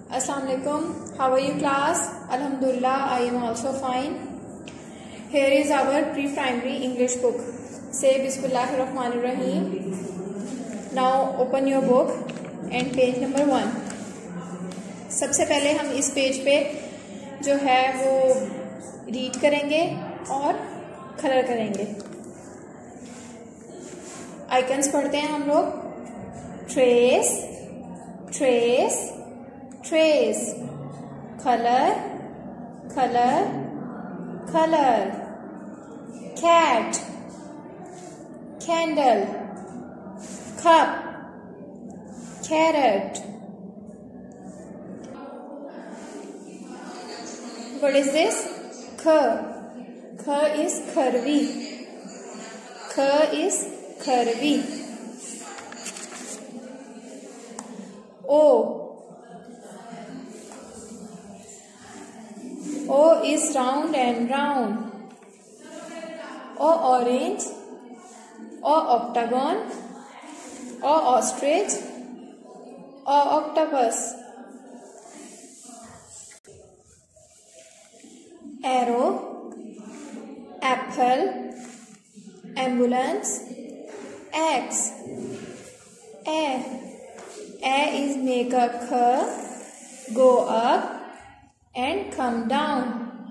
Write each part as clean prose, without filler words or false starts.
Assalamu alaikum. How are you class? Alhamdulillah, I am also fine. Here is our pre-primary English book. Say Bismillahirrahmanirrahim. Now open your book and page number 1. सबसे पहले हम इस page पे जो है वो read करेंगे और कलर करेंगे. आइकन्स पढ़ते हैं हम लोग. Trace, trace, trace, color, color, color, cat, candle, cup, carrot. What is this? Kh. Kh is kharvi. Kh is kharvi. O. O is round and round. O orange. O octagon. O ostrich. O octopus. Arrow. Apple. Ambulance. Axe. A. A is make a curve, go up and come down.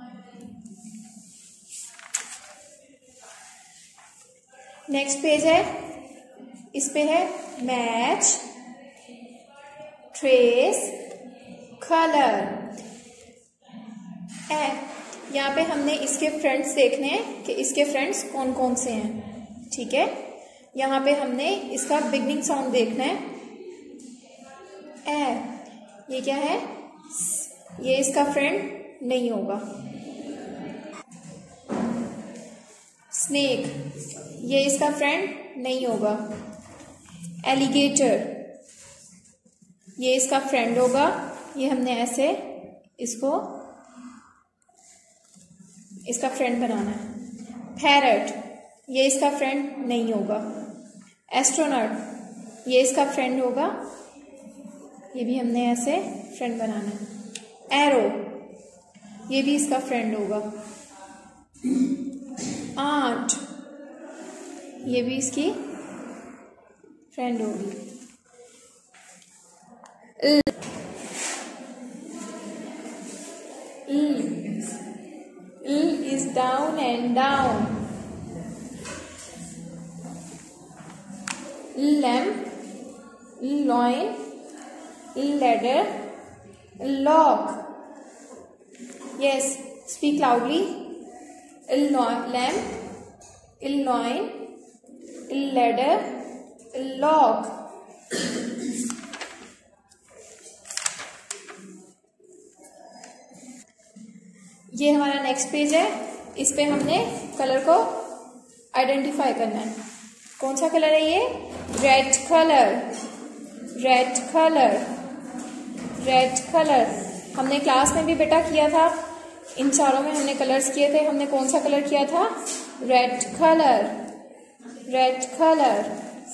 Next page है, इस पे है match, trace, colour. यहाँ पे हमने इसके friends देखने हैं कि इसके फ्रेंड्स कौन कौन से हैं. ठीक है, यहाँ पे हमने इसका बिगनिंग साउंड देखना है. ये क्या है? ये इसका फ्रेंड नहीं होगा. स्नेक, ये इसका फ्रेंड नहीं होगा. एलिगेटर, ये इसका फ्रेंड होगा. ये हमने ऐसे इसको इसका फ्रेंड बनाना है. पैरट, ये इसका फ्रेंड नहीं होगा. एस्ट्रोनॉट, ये इसका फ्रेंड होगा. ये भी हमने ऐसे फ्रेंड बनाना है. एरो, ये भी इसका फ्रेंड होगा. आंट, ये भी इसकी फ्रेंड होगी. L is down and down. Lamp, loin, ladder, lock. Yes, speak loudly. Lamp, loin, ladder, lock. ये हमारा नेक्स्ट पेज है. इस पे हमने कलर को आइडेंटिफाई करना है. कौन सा कलर है ये? Red colour, red colour, red colour. हमने क्लास में भी बेटा किया था. इन चारों में हमने कलर्स किए थे. हमने कौन सा कलर किया था? Red colour, red colour.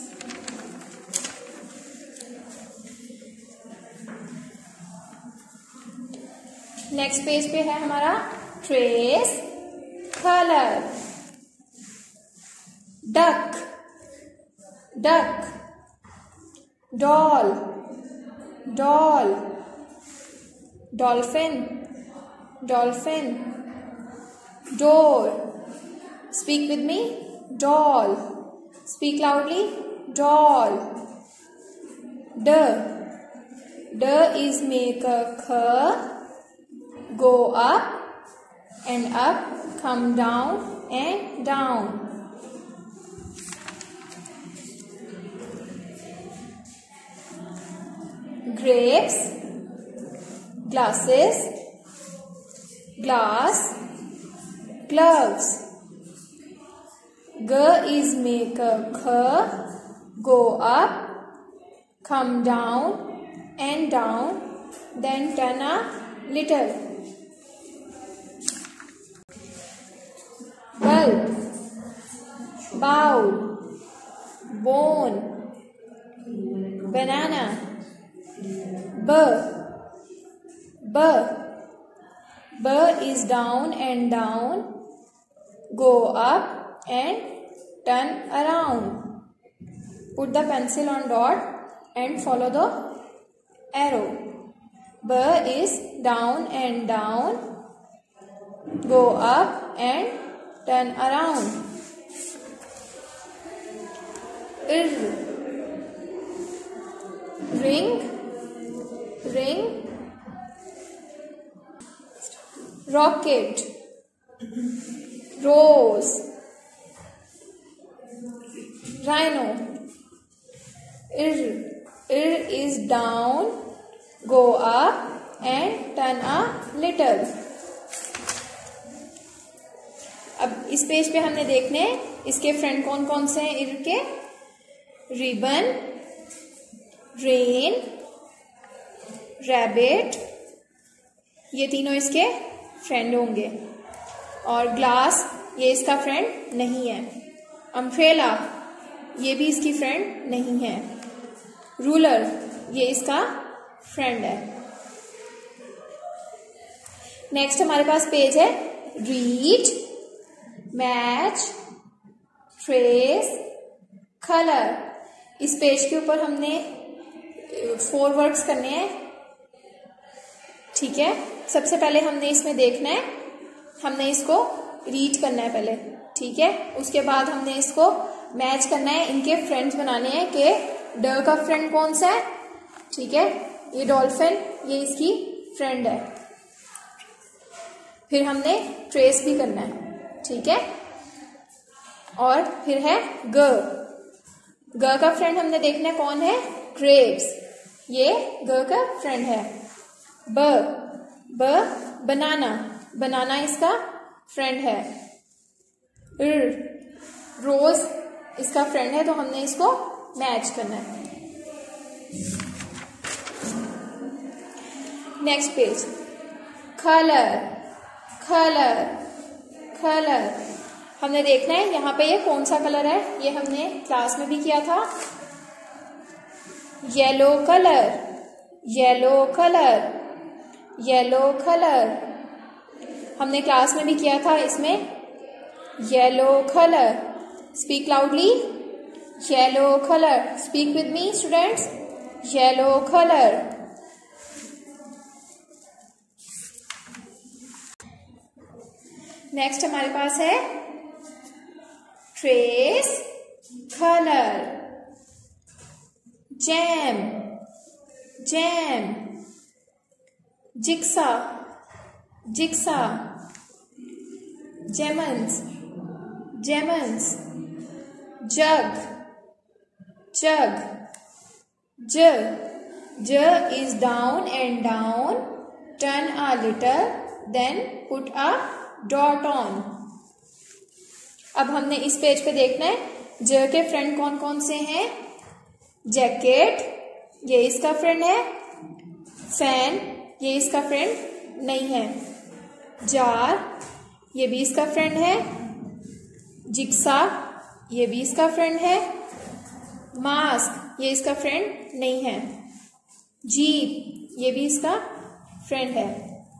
Next page पे है हमारा trace, colour. Duck, duck. Doll, doll. Dolphin, dolphin. Door, speak with me. Doll, speak loudly. Doll. D, D is make a curve, go up and up, come down and down. Grapes, glasses, glass, gloves. G is make a curve, go up, come down and down, then turn a little. Bulb, bowl, bone, banana, b, B. B is down and down. Go up and turn around. Put the pencil on dot and follow the arrow. B is down and down. Go up and turn around. Ir. Ring. Ring. Rocket. Rose. Rhino. Ir. Ir is down. Go up and turn a little. अब इस page पे हमने देखने इसके friend कौन कौन से हैं इर के। रिबन, रेन, रैबिट, ये तीनों इसके फ्रेंड होंगे। और ग्लास ये इसका फ्रेंड नहीं है। अम्ब्रेला ये भी इसकी फ्रेंड नहीं है। रूलर ये इसका फ्रेंड है। नेक्स्ट हमारे पास पेज है रीड, मैच, ट्रेस, कलर। इस पेज के ऊपर हमने 4 वर्ड्स करने हैं। ठीक है, सबसे पहले हमने इसमें देखना है, हमने इसको रीड करना है पहले। ठीक है, उसके बाद हमने इसको मैच करना है, इनके फ्रेंड्स बनाने हैं कि ड का फ्रेंड कौन सा है। ठीक है, ये डॉल्फिन ये इसकी फ्रेंड है। फिर हमने ट्रेस भी करना है। ठीक है, और फिर है ग। ग का फ्रेंड हमने देखना है कौन है, ग्रेप्स, ये ग का फ्रेंड है। ब, ब बनाना, बनाना इसका फ्रेंड है। रोज इसका फ्रेंड है, तो हमने इसको मैच करना है। Next page, colour, colour, colour. हमने देखना है यहाँ पे ये कौन सा कलर है, ये हमने क्लास में भी किया था। Yellow colour, yellow colour, yellow colour, हमने क्लास में भी किया था इसमें। Yellow colour, speak loudly, yellow colour, speak with me students, yellow colour. Next हमारे पास है trace, colour, jam, jam, jigsaw, jigsaw, जेमन्स, जेमन्स, जग, जग, ज, j is down and down, turn a little, then put a dot on. अब हमने इस page पे देखना है ज के फ्रेंड कौन कौन से हैं। जैकेट ये इसका फ्रेंड है। फैन ये इसका फ्रेंड नहीं है। जार ये भी इसका फ्रेंड है। जिक्सा ये भी इसका फ्रेंड है। मास्क ये इसका फ्रेंड नहीं है। जीप ये भी इसका फ्रेंड है।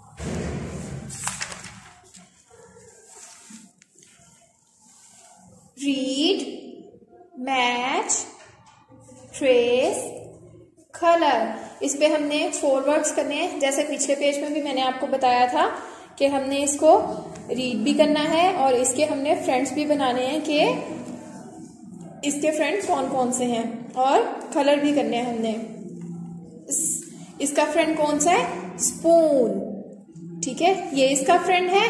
Read, match, trace, colour. इस पे हमने 4 वर्ड्स करने हैं। जैसे पिछले पेज में भी मैंने आपको बताया था कि हमने इसको रीड भी करना है और इसके हमने फ्रेंड्स भी बनाने हैं कि इसके फ्रेंड कौन कौन से हैं, और कलर भी करने हैं हमने। इसका फ्रेंड कौन सा है, स्पून। ठीक है, ये इसका फ्रेंड है।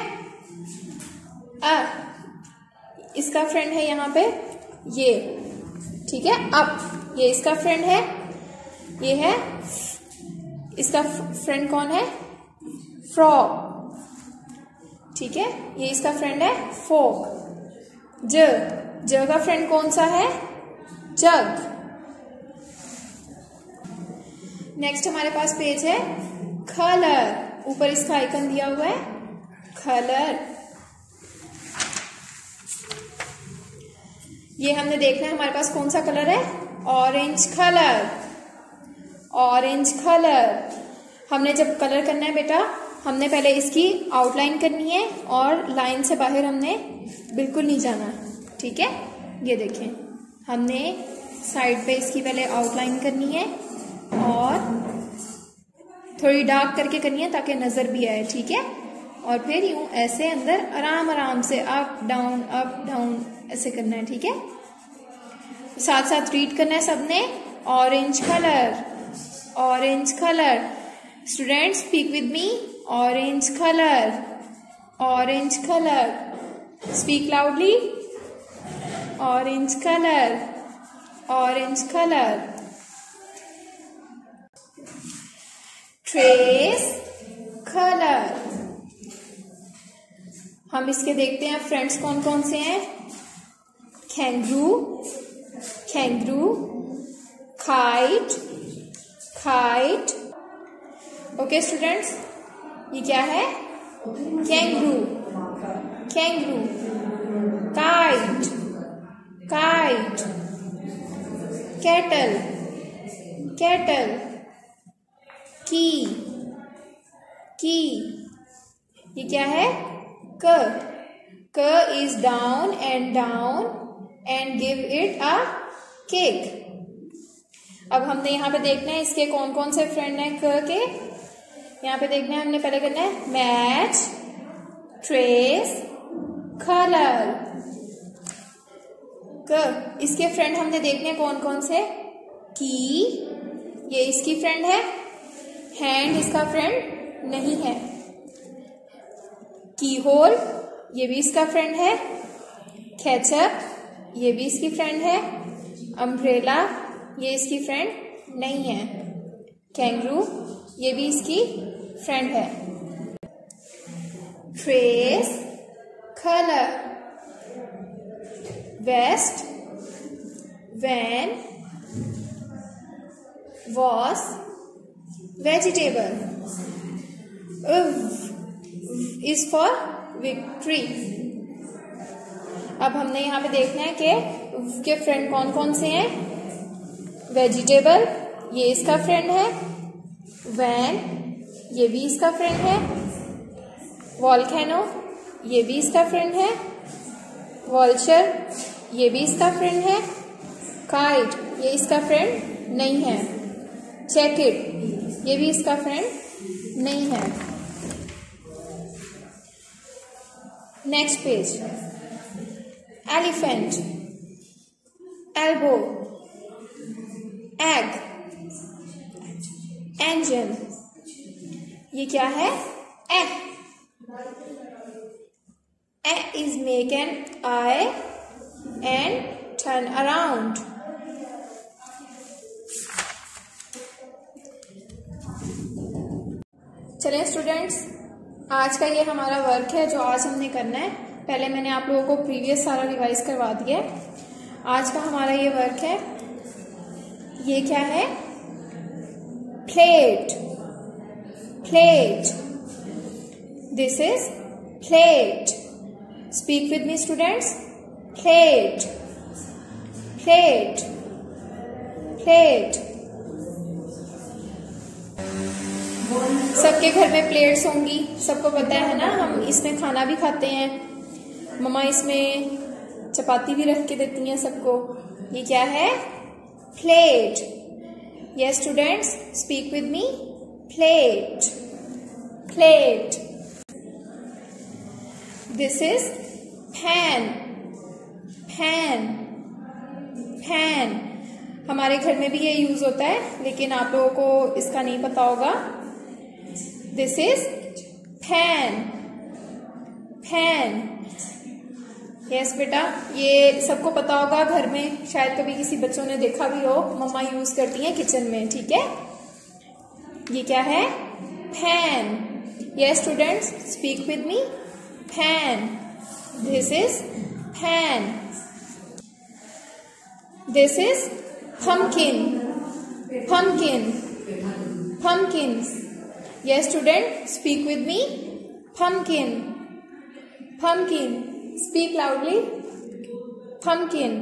इसका फ्रेंड है यहाँ पे ये। ठीक है, अप ये इसका फ्रेंड है। ये है इसका फ्रेंड कौन है, फ्रॉग। ठीक है, ये इसका फ्रेंड है फोक। ज, ज का फ्रेंड कौन सा है, जग। नेक्स्ट हमारे पास पेज है कलर। ऊपर इसका आइकन दिया हुआ है कलर। ये हमने देखना है हमारे पास कौन सा कलर है, ऑरेंज कलर, ऑरेंज कलर। हमने जब कलर करना है बेटा, हमने पहले इसकी आउटलाइन करनी है और लाइन से बाहर हमने बिल्कुल नहीं जाना, ठीक है। ये देखें, हमने साइड पे इसकी पहले आउटलाइन करनी है और थोड़ी डार्क करके करनी है ताकि नजर भी आए, ठीक है। और फिर यूं ऐसे अंदर आराम आराम से अप डाउन ऐसे करना है, ठीक है। साथ साथ रीड करना है सबने। Orange colour, orange colour. Students speak with me. Orange colour, orange colour. Speak loudly. Orange colour, orange colour. Trace colour. हम इसके देखते हैं फ्रेंड्स कौन कौन से हैं। Kangaroo, kangaroo. Kite, kite. Okay students, ये क्या है? Kangaroo, kangaroo. Kite, kite. Cattle, cattle. Key, key. ये क्या है? क, क is down and give it a cake. अब हमने यहाँ पे देखना है इसके कौन कौन से फ्रेंड हैं क के। यहाँ पे देखना है, हमने पहले करना है मैच, ट्रेस, कलर। क, इसके फ्रेंड हमने देखने हैं कौन कौन से। की, ये इसकी फ्रेंड है। हैंड इसका फ्रेंड नहीं है। की होल, ये भी इसका फ्रेंड है। कैचअप, ये भी इसकी फ्रेंड है। अम्ब्रेला, ये इसकी फ्रेंड नहीं है। कैंगरू, ये भी इसकी फ्रेंड है। Trace, colour. West, van, vase, vegetable. Is for victory. अब हमने यहाँ पे देखना है कि के फ्रेंड कौन कौन से हैं। वेजिटेबल, ये इसका फ्रेंड है। वैन, ये भी इसका फ्रेंड है। वॉल्केनो, ये भी इसका फ्रेंड है। वॉल्चर, ये भी इसका फ्रेंड है। काइट, ये इसका फ्रेंड नहीं है। चेकिट, ये भी इसका फ्रेंड नहीं है। Next page. Elephant, elbow, egg, angel. ये क्या है? E. E is make an I and turn around. चलिए स्टूडेंट्स, आज का ये हमारा वर्क है जो आज हमने करना है। पहले मैंने आप लोगों को प्रीवियस सारा रिवाइज करवा दिया है। आज का हमारा ये वर्क है। ये क्या है? Plate, plate. This is plate. Speak with me students. Plate, plate, plate. सबके घर में प्लेट्स होंगी, सबको पता है ना। हम इसमें खाना भी खाते हैं। मम्मा इसमें चपाती भी रख के देती हैं सबको। ये क्या है? Plate. Yes students, speak with me. Plate, plate. This is fan, fan, fan. हमारे घर में भी ये यूज होता है, लेकिन आप लोगों को इसका नहीं पता होगा। This is fan, fan. Yes बेटा, ये सबको पता होगा। घर में शायद कभी किसी बच्चों ने देखा भी हो, मम्मा यूज करती हैं किचन में, ठीक है। ये क्या है? Fan. Yes students, speak with me. Fan. This is fan. This is pumpkin, pumpkin, pumpkin. Yes student, speak with me. Pumpkin, pumpkin. Speak loudly. Pumpkin,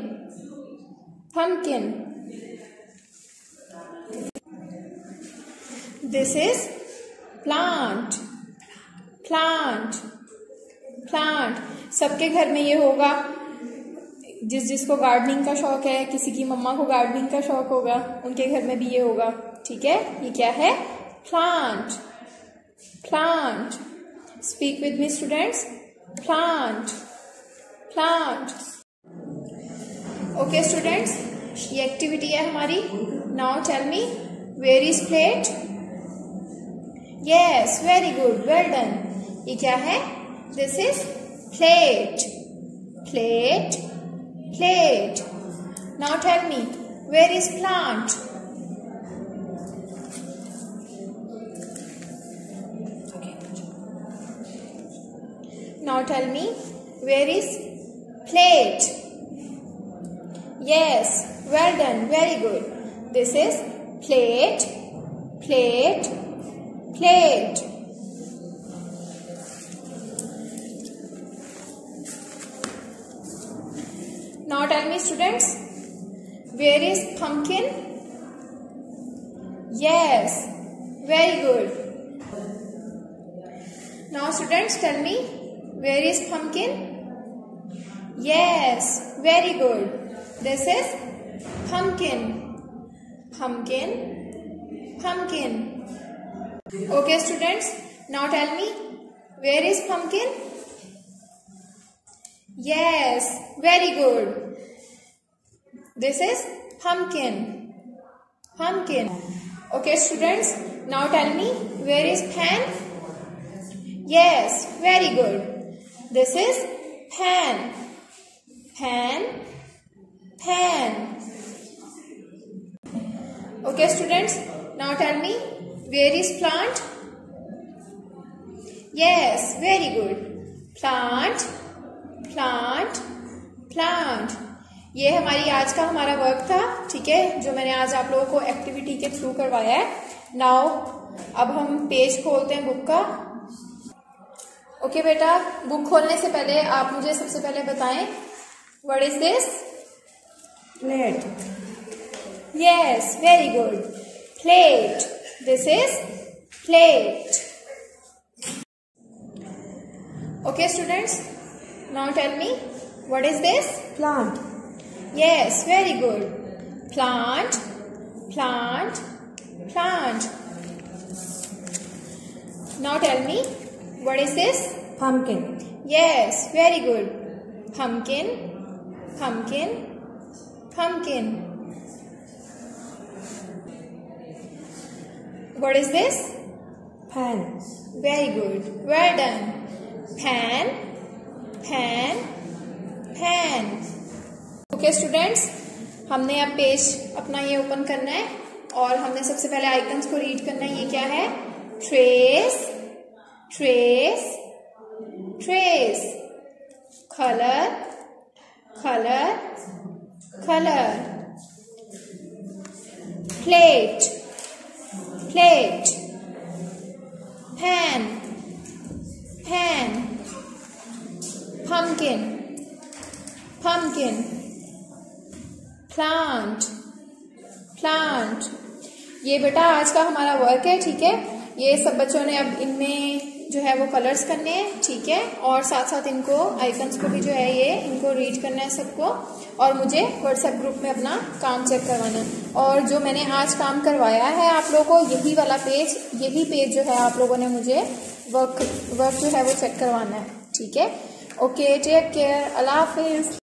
pumpkin. This is plant, plant, plant. सबके घर में ये होगा, जिसको gardening का शौक है, किसी की मम्मा को गार्डनिंग का शौक होगा, उनके घर में भी ये होगा। ठीक है, ये क्या है? Plant, plant. Speak with me students, plant, plant. Okay students, ये एक्टिविटी है हमारी। Now tell me, where is plate? Yes, very good, well done. ये क्या है? This is plate, plate, plate. Now tell me, where is plant? Okay. Now tell me, where is plate? Yes, well done, very good. This is plate, plate, plate. Now tell me students, where is pumpkin? Yes, very good. Now students tell me, where is pumpkin? Yes, very good. This is pumpkin, pumpkin, pumpkin. Okay students, now tell me, where is pumpkin? Yes, very good. This is pumpkin, pumpkin. Okay students, now tell me, where is pan? Yes, very good. This is pan, pan, pan. Okay students, now tell me, where is plant? Yes, very good. Plant, plant, plant. ये हमारी आज का हमारा work था, ठीक है, जो मैंने आज आप लोगों को एक्टिविटी के थ्रू करवाया है। नाउ अब हम पेज खोलते हैं बुक का। ओके बेटा, बुक खोलने से पहले आप मुझे सबसे पहले बताएं, what is this? Plate. Yes, very good, plate. This is plate. Okay students, now tell me, what is this? Plant. Yes, very good. Plant, plant, plant. Now tell me, what is this? Pumpkin. Yes, very good. Pumpkin, pumpkin, pumpkin. What is this? Pan. Very good. Well done. Pan, pan, pan. Okay students, हमने अब page अपना ये open करना है और हमने सबसे पहले आइकन्स को रीड करना है। ये क्या है? Trace, trace, trace. Colour, colour, colour. Plate, plate. Pan, pan. pumpkin, pumpkin, plant, plant। ये बेटा आज का हमारा वर्क है, ठीक है। ये सब बच्चों ने अब इनमें जो है वो कलर्स करने हैं, ठीक है, और साथ साथ इनको आइकन्स को भी जो है ये इनको रीड करना है सबको, और मुझे व्हाट्सएप ग्रुप में अपना काम चेक करवाना है। और जो मैंने आज काम करवाया है आप लोगों को, यही वाला पेज, यही पेज जो है आप लोगों ने मुझे वर्क जो है वो चेक करवाना है, ठीक है। ओके, टेक केयर, अल्लाह हाफिज।